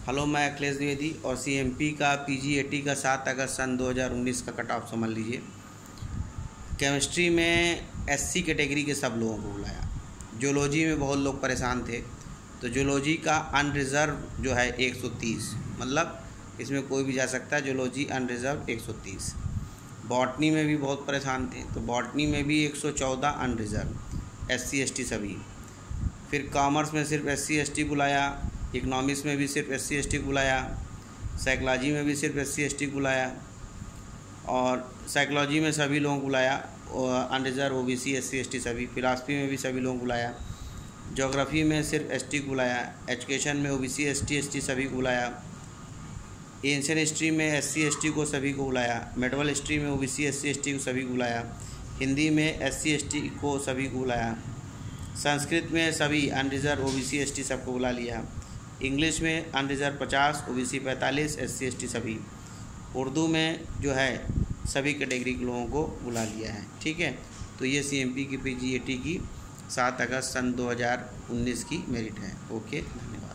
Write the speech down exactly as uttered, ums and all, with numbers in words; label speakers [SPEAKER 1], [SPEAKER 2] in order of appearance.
[SPEAKER 1] Hello, मैं अखिलेश द्विवेदी और CMP का पीजीएटी का सात अगस्त सन दो हज़ार उन्नीस का कट ऑफ समझ लीजिए। केमिस्ट्री में एससी कैटेगरी के सब लोगों को बुलाया। जूलॉजी में बहुत लोग परेशान थे, तो जूलॉजी का अनरिज़र्व जो है एक सौ तीस, मतलब इसमें कोई भी जा सकता है। जूलॉजी अनरिज़र्व एक सौ तीस। बॉटनी में भी बहुत परेशान थे, तो बॉटनी में भी एक सौ चौदह अनरिज़र्व, एससी एसटी सभी। फिर कॉमर्स में सिर्फ एससी एसटी बुलाया, इकनॉमिक्स में भी सिर्फ एससी एसटी बुलाया, साइकोलॉजी में भी सिर्फ एससी एसटी बुलाया, और साइकोलॉजी में सभी लोगों को बुलाया, अनरिज़र्व ओबीसी एससी एसटी सभी। फिलासफी में भी सभी लोगों को बुलाया। ज्योग्राफी में सिर्फ एसटी को बुलाया। एजुकेशन में ओबीसी एसटी एसटी सभी को बुलाया। एंशिएंट हिस्ट्री में एससी एसटी को सभी को बुलाया। मेडिवल हिस्ट्री में ओबीसी एससी एसटी को सभी को बुलाया। हिंदी में एससी एसटी को सभी को बुलाया। संस्कृत में सभी अनरिज़र्व ओबीसी एसटी सबको बुला लिया। इंग्लिश में अनरिज़र्व पचास, ओबीसी पैंतालीस, एससी एसटी सभी। उर्दू में जो है सभी कैटेगरी के लोगों को बुला लिया है। ठीक है, तो ये सीएमपी की पीजीएटी की सात अगस्त सन दो हज़ार उन्नीस की मेरिट है। ओके, धन्यवाद।